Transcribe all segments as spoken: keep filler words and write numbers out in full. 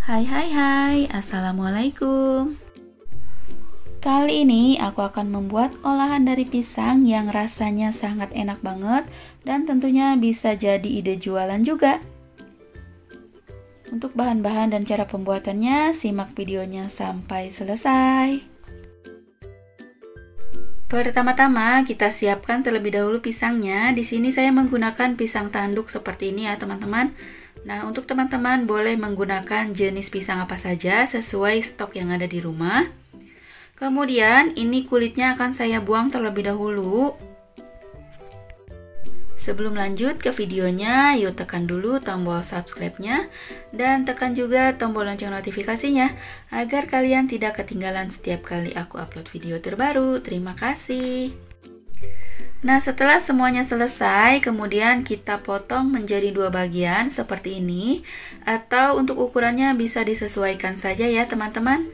Hai hai hai, Assalamualaikum. Kali ini aku akan membuat olahan dari pisang yang rasanya sangat enak banget dan tentunya bisa jadi ide jualan juga. Untuk bahan-bahan dan cara pembuatannya, simak videonya sampai selesai. Pertama-tama kita siapkan terlebih dahulu pisangnya. Di sini saya menggunakan pisang tanduk seperti ini ya teman-teman. Nah, untuk teman-teman boleh menggunakan jenis pisang apa saja sesuai stok yang ada di rumah. Kemudian ini kulitnya akan saya buang terlebih dahulu. Sebelum lanjut ke videonya, yuk tekan dulu tombol subscribe-nya dan tekan juga tombol lonceng notifikasinya agar kalian tidak ketinggalan setiap kali aku upload video terbaru. Terima kasih. Nah, setelah semuanya selesai, kemudian kita potong menjadi dua bagian seperti ini, atau untuk ukurannya bisa disesuaikan saja ya teman-teman.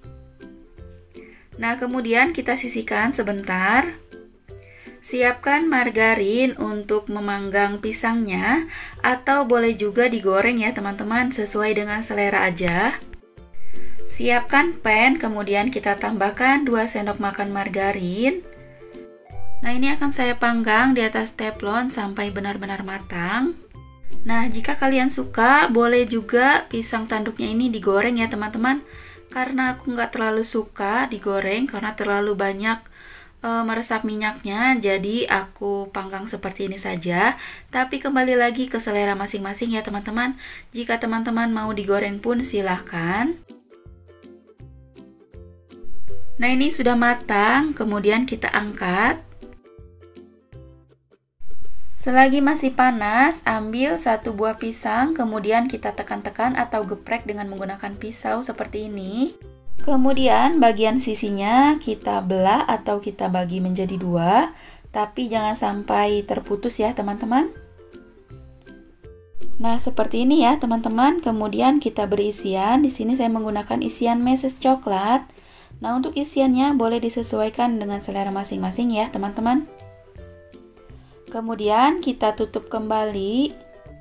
Nah, kemudian kita sisihkan sebentar. Siapkan margarin untuk memanggang pisangnya, atau boleh juga digoreng ya teman-teman, sesuai dengan selera aja. Siapkan pan, kemudian kita tambahkan dua sendok makan margarin. Nah, ini akan saya panggang di atas teflon sampai benar-benar matang. Nah, jika kalian suka, boleh juga pisang tanduknya ini digoreng ya teman-teman. Karena aku nggak terlalu suka digoreng karena terlalu banyak e, meresap minyaknya, jadi aku panggang seperti ini saja. Tapi kembali lagi ke selera masing-masing ya teman-teman. Jika teman-teman mau digoreng pun silahkan. Nah, ini sudah matang, kemudian kita angkat. Selagi masih panas, ambil satu buah pisang, kemudian kita tekan-tekan atau geprek dengan menggunakan pisau seperti ini. Kemudian bagian sisinya kita belah atau kita bagi menjadi dua, tapi jangan sampai terputus ya teman-teman. Nah, seperti ini ya teman-teman. Kemudian kita beri isian. Di sini saya menggunakan isian meses coklat. Nah, untuk isiannya boleh disesuaikan dengan selera masing-masing ya teman-teman. Kemudian kita tutup kembali.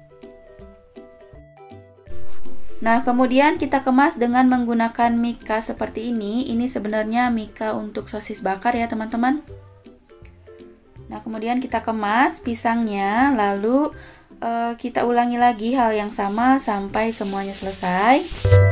Nah, kemudian kita kemas dengan menggunakan mika seperti ini. Ini sebenarnya mika untuk sosis bakar ya teman-teman. Nah, kemudian kita kemas pisangnya, lalu eh, kita ulangi lagi hal yang sama sampai semuanya selesai.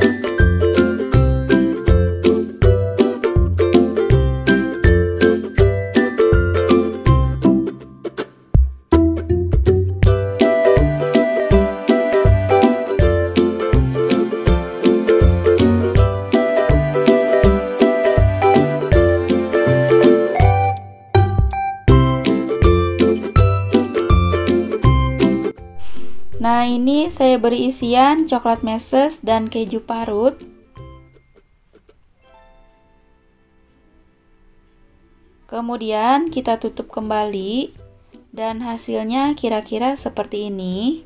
Nah, ini saya beri isian coklat meses dan keju parut. Kemudian kita tutup kembali dan hasilnya kira-kira seperti ini.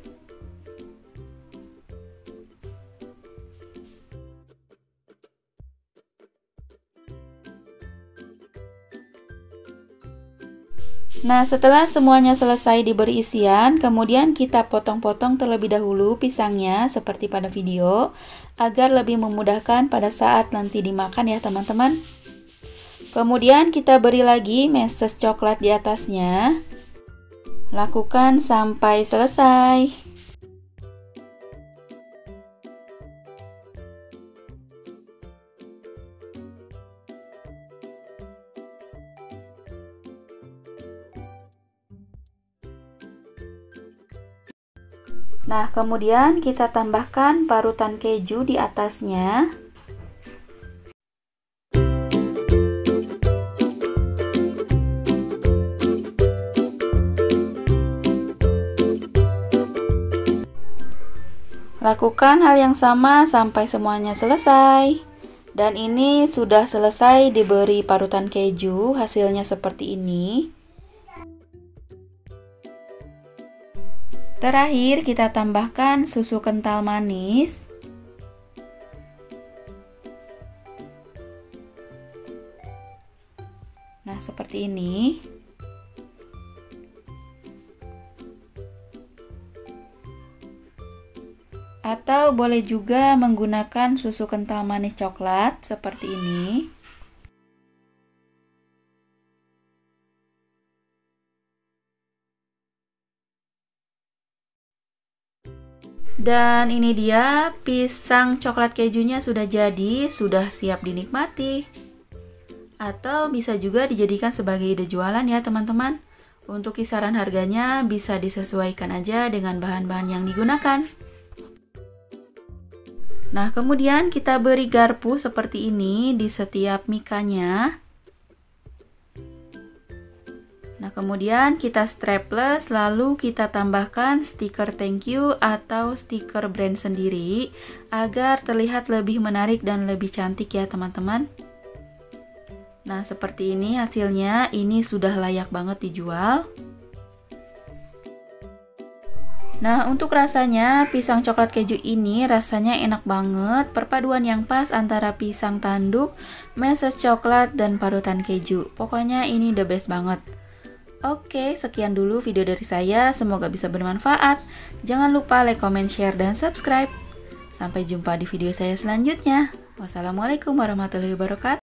Nah, setelah semuanya selesai diberi isian, kemudian kita potong-potong terlebih dahulu pisangnya seperti pada video, agar lebih memudahkan pada saat nanti dimakan ya teman-teman. Kemudian kita beri lagi meses coklat di atasnya. Lakukan sampai selesai. Nah, kemudian kita tambahkan parutan keju di atasnya. Lakukan hal yang sama sampai semuanya selesai. Dan ini sudah selesai diberi parutan keju, hasilnya seperti ini. Terakhir kita tambahkan susu kental manis. Nah, seperti ini. Atau boleh juga menggunakan susu kental manis coklat seperti ini. Dan ini dia pisang coklat kejunya sudah jadi, sudah siap dinikmati. Atau bisa juga dijadikan sebagai ide jualan ya teman-teman. Untuk kisaran harganya bisa disesuaikan aja dengan bahan-bahan yang digunakan. Nah, kemudian kita beri garpu seperti ini di setiap mikanya. Nah, kemudian kita strapless, lalu kita tambahkan stiker thank you atau stiker brand sendiri agar terlihat lebih menarik dan lebih cantik ya teman-teman. Nah, seperti ini hasilnya, ini sudah layak banget dijual. Nah, untuk rasanya, pisang coklat keju ini rasanya enak banget, perpaduan yang pas antara pisang tanduk, meses coklat, dan parutan keju. Pokoknya ini the best banget. Oke, sekian dulu video dari saya, semoga bisa bermanfaat. Jangan lupa like, comment, share, dan subscribe. Sampai jumpa di video saya selanjutnya. Wassalamualaikum warahmatullahi wabarakatuh.